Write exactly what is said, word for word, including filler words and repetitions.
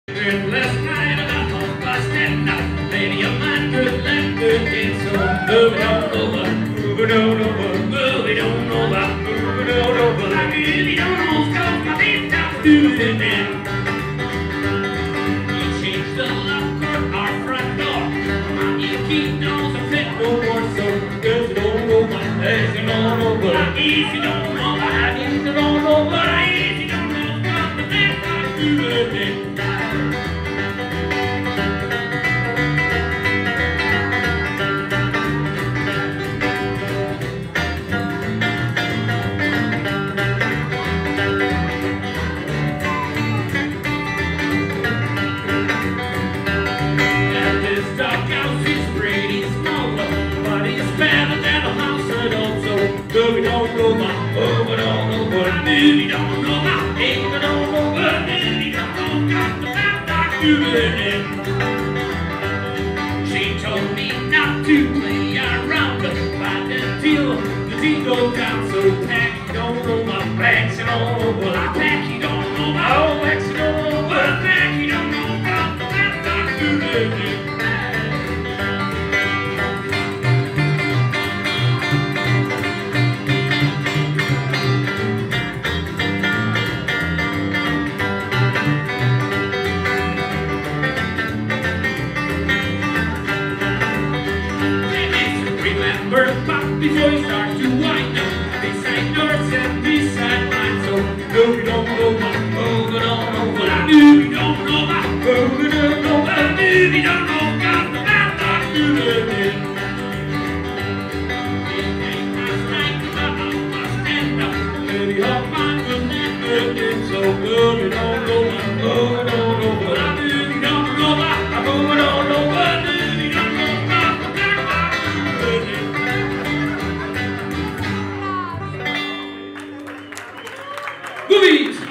Last night I got home past ten. Lady of mine could let good in, so move it on over, move it on over, move it on over, move it on over. I really don't know, cause my feet stop doing it. You changed the lock on our front door. My key knows I fit no more, so is it all over? Is it all over? Easy don't know, I need it all over. Easy don't know, cause my feet stop doing it. Moving on over, moving on over, moving on over, moving on over, moving on over, the bad dog doing it. She told me not to play around, but fight until the tea goes down. So pack it on over, pack it on over, I pack it on over, oh, pack it on over, pack it on over, the bad dog doing it. Before you start to wind up, beside yours and beside mine. So move it on over, move it on over, move it on over, move it on over, move it on over, got the bad dog doing it. It ain't my strength, but I must stand up. Maybe all mine will never end. So move it on over, move it on over, I move it on over, I move it on over, move it on over, got the bad dog doing it. Movies!